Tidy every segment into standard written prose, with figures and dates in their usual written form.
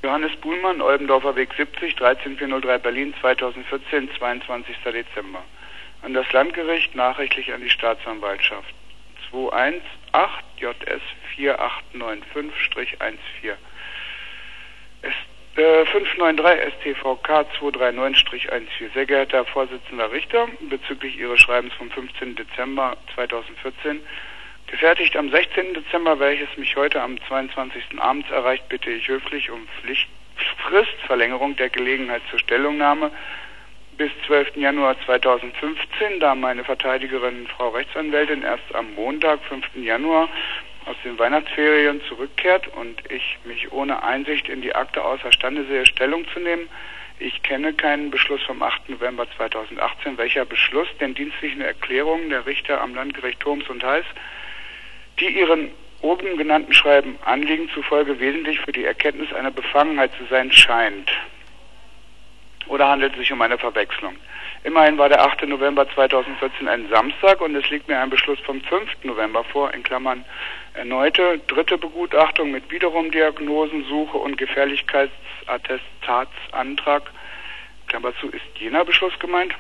Johannes Buhlmann, Olbendorfer Weg 70, 13403 Berlin, 2014, 22. Dezember. An das Landgericht, nachrichtlich an die Staatsanwaltschaft. 218 JS 4895-14. 593 StVK 239-14. Sehr geehrter Herr Vorsitzender Richter, bezüglich Ihres Schreibens vom 15. Dezember 2014, gefertigt am 16. Dezember, welches mich heute am 22. abends erreicht, bitte ich höflich um Fristverlängerung der Gelegenheit zur Stellungnahme bis 12. Januar 2015, da meine Verteidigerin, Frau Rechtsanwältin, erst am Montag, 5. Januar, aus den Weihnachtsferien zurückkehrt und ich mich ohne Einsicht in die Akte außerstande sehe, Stellung zu nehmen. Ich kenne keinen Beschluss vom 8. November 2018, welcher Beschluss den dienstlichen Erklärungen der Richter am Landgericht Thoms und Hals, die ihren oben genannten Schreiben Anliegen zufolge wesentlich für die Erkenntnis einer Befangenheit zu sein scheint. Oder handelt es sich um eine Verwechslung? Immerhin war der 8. November 2014 ein Samstag und es liegt mir ein Beschluss vom 5. November vor, in Klammern erneute dritte Begutachtung mit wiederum Diagnosensuche und Gefährlichkeitsattestatsantrag, Klammer zu, ist jener Beschluss gemeint?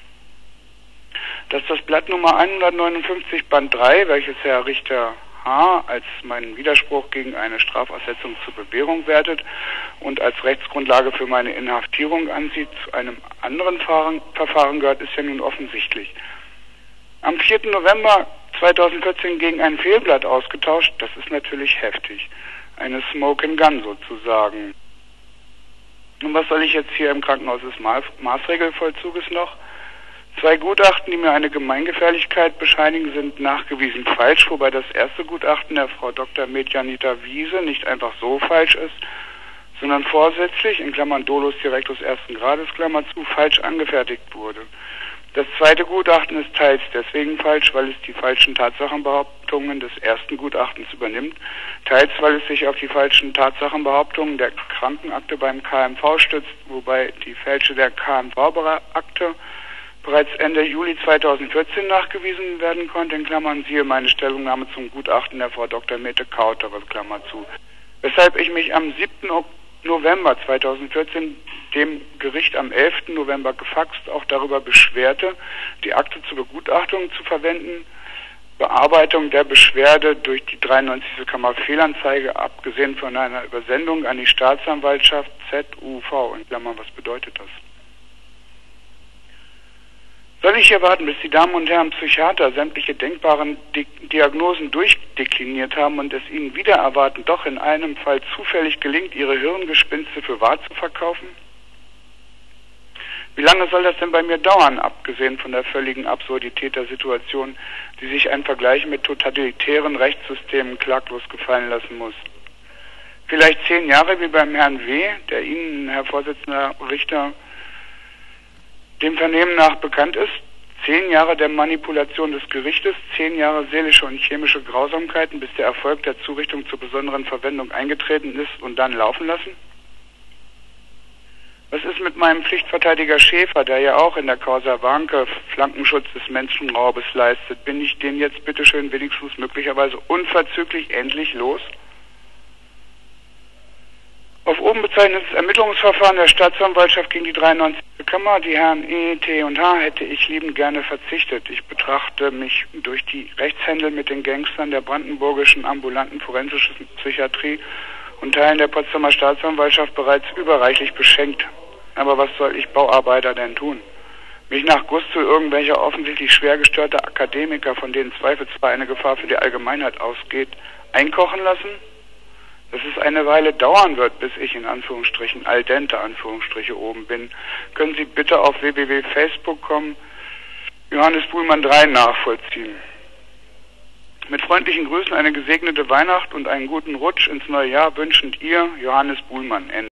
Dass das Blatt Nummer 159 Band 3, welches Herr Richter H. als meinen Widerspruch gegen eine Strafaussetzung zur Bewährung wertet und als Rechtsgrundlage für meine Inhaftierung ansieht, zu einem anderen Verfahren gehört, ist ja nun offensichtlich. Am 4. November 2014 gegen ein Fehlblatt ausgetauscht, das ist natürlich heftig. Eine Smoke and Gun sozusagen. Und was soll ich jetzt hier im Krankenhaus des Maßregelvollzuges noch? 2 Gutachten, die mir eine Gemeingefährlichkeit bescheinigen, sind nachgewiesen falsch, wobei das erste Gutachten der Frau Dr. Med-Janita Wiese nicht einfach so falsch ist, sondern vorsätzlich, in Klammern Dolus Directus ersten Grades, Klammer zu, falsch angefertigt wurde. Das zweite Gutachten ist teils deswegen falsch, weil es die falschen Tatsachenbehauptungen des ersten Gutachtens übernimmt, teils weil es sich auf die falschen Tatsachenbehauptungen der Krankenakte beim KMV stützt, wobei die Fälsche der KMV-Akte bereits Ende Juli 2014 nachgewiesen werden konnte, in Klammern siehe meine Stellungnahme zum Gutachten der Frau Dr. Mette Kautere, Klammer zu. Weshalb ich mich am 7. November 2014 dem Gericht am 11. November gefaxt auch darüber beschwerte, die Akte zur Begutachtung zu verwenden, Bearbeitung der Beschwerde durch die 93. Kammer Fehlanzeige, abgesehen von einer Übersendung an die Staatsanwaltschaft ZUV, in Klammern, was bedeutet das? Soll ich hier warten, bis die Damen und Herren Psychiater sämtliche denkbaren Diagnosen durchdekliniert haben und es ihnen wieder erwarten, doch in einem Fall zufällig gelingt, ihre Hirngespinste für wahr zu verkaufen? Wie lange soll das denn bei mir dauern, abgesehen von der völligen Absurdität der Situation, die sich ein Vergleich mit totalitären Rechtssystemen klaglos gefallen lassen muss? Vielleicht 10 Jahre wie beim Herrn W., der Ihnen, Herr Vorsitzender Richter, dem Vernehmen nach bekannt ist, 10 Jahre der Manipulation des Gerichtes, 10 Jahre seelische und chemische Grausamkeiten, bis der Erfolg der Zurichtung zur besonderen Verwendung eingetreten ist und dann laufen lassen? Was ist mit meinem Pflichtverteidiger Schäfer, der ja auch in der Causa Warnke Flankenschutz des Menschenraubes leistet? Bin ich den jetzt bitteschön wenigstens möglicherweise unverzüglich endlich los? Auf oben bezeichnetes Ermittlungsverfahren der Staatsanwaltschaft gegen die 93. Kammer, die Herren E, T und H, hätte ich liebend gerne verzichtet. Ich betrachte mich durch die Rechtshändel mit den Gangstern der brandenburgischen ambulanten forensischen Psychiatrie und Teilen der Potsdamer Staatsanwaltschaft bereits überreichlich beschenkt. Aber was soll ich Bauarbeiter denn tun? Mich nach Gusto irgendwelcher offensichtlich schwer gestörter Akademiker, von denen zweifelsfrei eine Gefahr für die Allgemeinheit ausgeht, einkochen lassen? Dass es eine Weile dauern wird, bis ich in Anführungsstrichen al dente Anführungsstriche oben bin, können Sie bitte auf www.facebook.com Johannes Buhlmann 3 nachvollziehen. Mit freundlichen Grüßen eine gesegnete Weihnacht und einen guten Rutsch ins neue Jahr wünschend Ihr Johannes Buhlmann.